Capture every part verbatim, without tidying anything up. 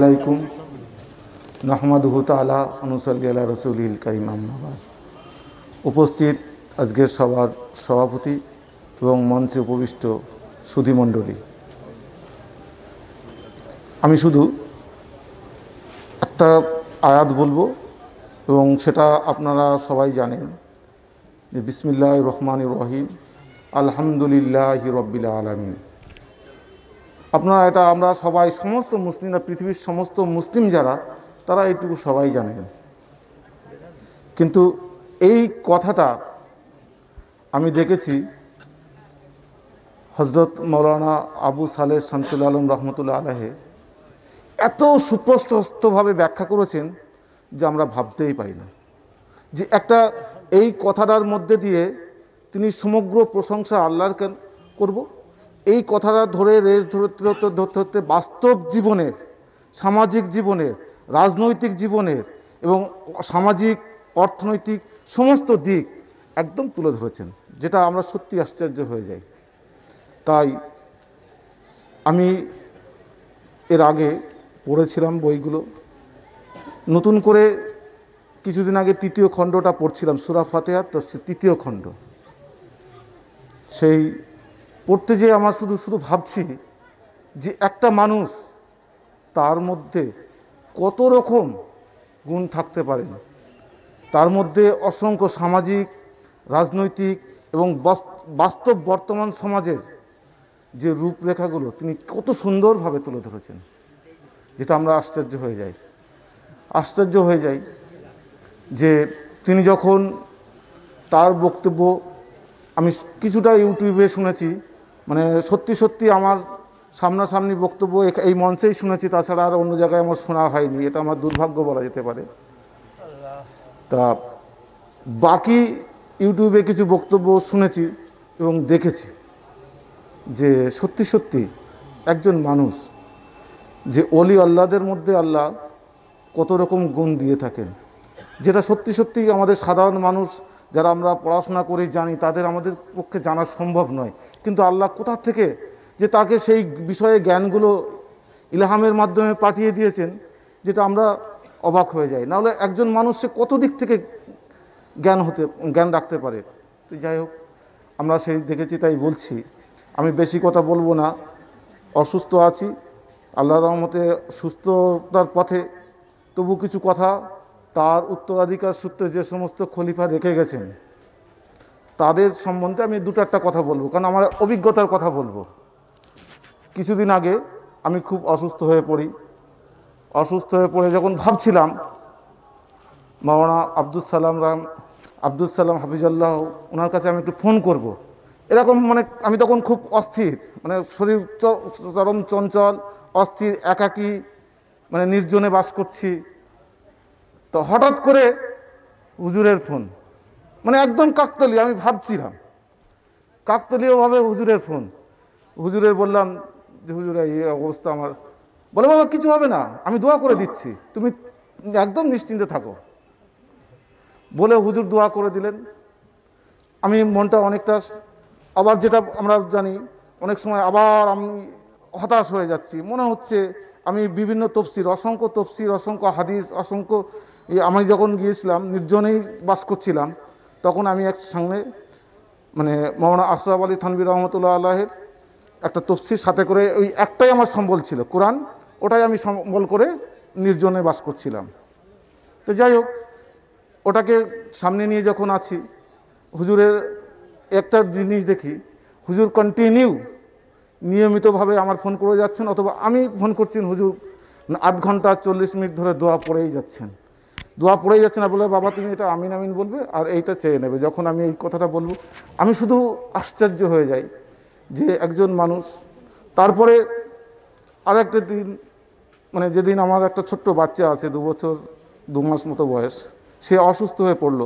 আলাইকুম নাহমাদুহু তাআলা অনুসাল্লি আলা রাসূলিল কারীম আম্মা বাদ। উপস্থিত আজকের সভার সভাপতি এবং মঞ্চে উপবিষ্ট সুধীমণ্ডলী, আমি শুধু একটা আয়াত বলবো এবং সেটা আপনারা সবাই জানেন যে বিসমিল্লাহির রহমানির রহিম আলহামদুলিল্লাহি রাব্বিল আলামিন। আপনারা এটা আমরা সবাই সমস্ত মুসলিমরা, পৃথিবীর সমস্ত মুসলিম যারা, তারা এইটুকু সবাই জানেন। কিন্তু এই কথাটা আমি দেখেছি হজরত মৌলানা আবু সালেহ শামসুল আলম রহমতুল্লাহ আলাইহি এত সুস্পষ্টভাবে ব্যাখ্যা করেছেন যে আমরা ভাবতেই পারি না যে একটা এই কথাটার মধ্যে দিয়ে তিনি সমগ্র প্রশংসা আল্লাহর করব, এই কথাটা ধরে রেস ধরতে ধরতে ধরতে ধরতে বাস্তব জীবনের, সামাজিক জীবনের, রাজনৈতিক জীবনের এবং সামাজিক অর্থনৈতিক সমস্ত দিক একদম তুলে ধরেছেন, যেটা আমরা সত্যি আশ্চর্য হয়ে যাই। তাই আমি এর আগে পড়েছিলাম বইগুলো, নতুন করে কিছুদিন আগে তৃতীয় খণ্ডটা পড়ছিলাম, সূরা ফাতিহার তো তৃতীয় খণ্ড। সেই পড়তে যেয়ে আমার শুধু শুধু ভাবছি যে একটা মানুষ, তার মধ্যে কত রকম গুণ থাকতে পারে, তার মধ্যে অসংখ্য সামাজিক, রাজনৈতিক এবং বাস্তব বর্তমান সমাজের যে রূপরেখাগুলো তিনি কত সুন্দরভাবে তুলে ধরেছেন, যেটা আমরা আশ্চর্য হয়ে যাই আশ্চর্য হয়ে যাই যে তিনি যখন তার বক্তব্য আমি কিছুটা ইউটিউবে শুনেছি, মানে সত্যি সত্যি আমার সামনাসামনি বক্তব্য এই মঞ্চেই শুনেছি, তাছাড়া আর অন্য জায়গায় আমার শোনা হয়নি, এটা আমার দুর্ভাগ্য বলা যেতে পারে। তা বাকি ইউটিউবে কিছু বক্তব্য শুনেছি এবং দেখেছি যে সত্যি সত্যি একজন মানুষ, যে অলি আল্লাহদের মধ্যে আল্লাহ কত রকম গুণ দিয়ে থাকেন, যেটা সত্যি সত্যি আমাদের সাধারণ মানুষ যারা আমরা পড়াশোনা করে জানি তাদের আমাদের পক্ষে জানা সম্ভব নয়। কিন্তু আল্লাহ কোথা থেকে যে তাকে সেই বিষয়ে জ্ঞানগুলো ইলহামের মাধ্যমে পাঠিয়ে দিয়েছেন, যেটা আমরা অবাক হয়ে যাই। নাহলে একজন মানুষ সে কত দিক থেকে জ্ঞান হতে জ্ঞান রাখতে পারে। তো যাই হোক, আমরা সেই দেখেছি, তাই বলছি। আমি বেশি কথা বলবো না, অসুস্থ আছি, আল্লাহর রহমতে সুস্থতার পথে, তবু কিছু কথা তার উত্তরাধিকার সূত্রে যে সমস্ত খলিফা রেখে গেছেন তাদের সম্বন্ধে আমি দুটো একটা কথা বলবো, কারণ আমার অভিজ্ঞতার কথা বলবো। কিছুদিন আগে আমি খুব অসুস্থ হয়ে পড়ি। অসুস্থ হয়ে পড়ে যখন ভাবছিলাম মাওলানা আব্দুল সালাম রাম আব্দুল সালাম হাফিজাল্লাহ ওনার কাছে আমি একটু ফোন করব, এরকম মানে আমি তখন খুব অস্থির, মানে শরীর চরম চঞ্চল, অস্থির, একাকী, মানে নির্জনে বাস করছি। তো হঠাৎ করে হুজুরের ফোন, মানে একদম কাকতালি, আমি ভাবছিলাম কাকতালীয়ভাবে হুজুরের ফোন। হুজুরের বললাম যে হুজুর এই অবস্থা আমার। বলে বাবা কিছু হবে না, আমি দোয়া করে দিচ্ছি, তুমি একদম নিশ্চিন্তে থাকো। বলে হুজুর দোয়া করে দিলেন। আমি মনটা অনেকটা, আবার যেটা আমরা জানি অনেক সময় আবার আমি হতাশ হয়ে যাচ্ছি, মনে হচ্ছে আমি বিভিন্ন তফসির, অসংখ্য তফসির, অসংখ্য হাদিস, অসংখ্য, আমি যখন গিয়েছিলাম নির্জনেই বাস করছিলাম, তখন আমি এক সঙ্গে মানে মৌলানা আশরাফ আলী থানভী রহমতুল্লাহ আলাইহির একটা তফসির সাথে করে, ওই একটাই আমার সম্বল ছিল কোরআন, ওটাই আমি সম্বল করে নির্জনে বাস করছিলাম। তো যাই হোক, ওটাকে সামনে নিয়ে যখন আছি, হুজুরের একটা জিনিস দেখি, হুজুর কন্টিনিউ নিয়মিতভাবে আমার ফোন করে যাচ্ছেন, অথবা আমি ফোন করছি, হুজুর আধ ঘন্টা চল্লিশ মিনিট ধরে দোয়া পড়েই যাচ্ছেন দোয়া পড়েই যাচ্ছেন আর বলে বাবা তুমি এটা আমিন আমিন বলবে আর এইটা চেয়ে নেবে। যখন আমি এই কথাটা বলবো, আমি শুধু আশ্চর্য হয়ে যাই যে একজন মানুষ। তারপরে আর একটা দিন, মানে যেদিন আমার একটা ছোট্ট বাচ্চা আছে, দু বছর দু মাস মতো বয়স, সে অসুস্থ হয়ে পড়লো।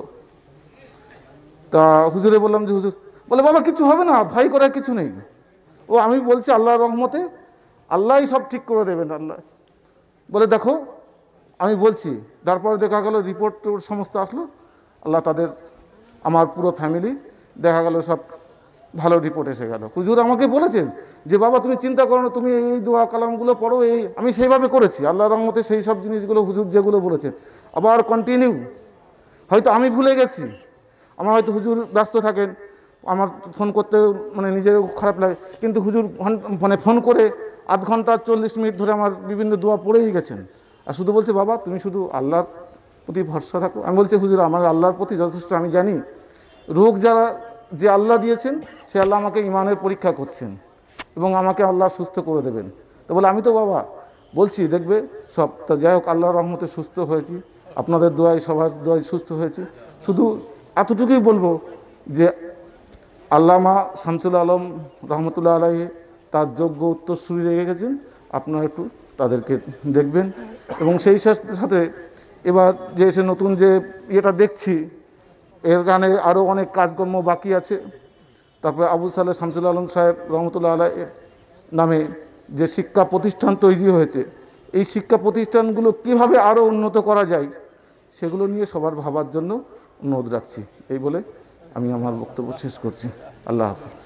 তা হুজুরে বললাম যে হুজুর, বলে বাবা কিছু হবে না, ভয় করার কিছু নেই। ও আমি বলছি আল্লাহর রহমতে আল্লাহই সব ঠিক করে দেবেন। আল্লাহ বলে দেখো, আমি বলছি, তারপরে দেখা গেল রিপোর্ট সমস্ত আসলো, আল্লাহ তাদের, আমার পুরো ফ্যামিলি দেখা গেল সব ভালো রিপোর্ট এসে গেল। হুজুর আমাকে বলেছেন যে বাবা তুমি চিন্তা করো না, তুমি এই দোয়া কালামগুলো পড়ো, এই আমি সেইভাবে করেছি আল্লাহর রহমতে। সেই সব জিনিসগুলো হুজুর যেগুলো বলেছেন আবার কন্টিনিউ, হয়তো আমি ভুলে গেছি, আমার হয়তো হুজুর ব্যস্ত থাকেন, আমার ফোন করতে মানে নিজের খারাপ লাগে, কিন্তু হুজুর মানে ফোন করে আধ ঘন্টা চল্লিশ মিনিট ধরে আমার বিভিন্ন দোয়া পড়েই গেছেন, আর শুধু বলছে বাবা তুমি শুধু আল্লাহর প্রতি ভরসা রাখো। আমি বলছি হুজুর আমার আল্লাহর প্রতি যথেষ্ট, আমি জানি রোগ যারা যে আল্লাহ দিয়েছেন সে আল্লাহ আমাকে ইমানের পরীক্ষা করছেন এবং আমাকে আল্লাহ সুস্থ করে দেবেন। তো বলে আমি তো বাবা বলছি দেখবে সব। তা যাই হোক আল্লাহর রহমতে সুস্থ হয়েছি, আপনাদের দোয়ায় সবার দোয়ায় সুস্থ হয়েছি। শুধু এতটুকুই বলবো যে আল্লামা শামসুল আলম রহমতুল্লাহ আলাইহি তার যোগ্য উত্তরসূরি রেখে গেছেন, আপনারা একটু তাদেরকে দেখবেন। এবং সেই সাথে সাথে এবার যে এসে নতুন যে ইয়েটা দেখছি, এর গানে আরও অনেক কাজকর্ম বাকি আছে। তারপরে আবু সালেহ শামসুল আলম সাহেব রহমতুল্লাহ আলাইহি নামে যে শিক্ষা প্রতিষ্ঠান তৈরি হয়েছে, এই শিক্ষা প্রতিষ্ঠানগুলো কিভাবে আরও উন্নত করা যায় সেগুলো নিয়ে সবার ভাবার জন্য অনুরোধ রাখছি। এই বলে আমি আমার বক্তব্য শেষ করছি। আল্লাহ হাফেজ।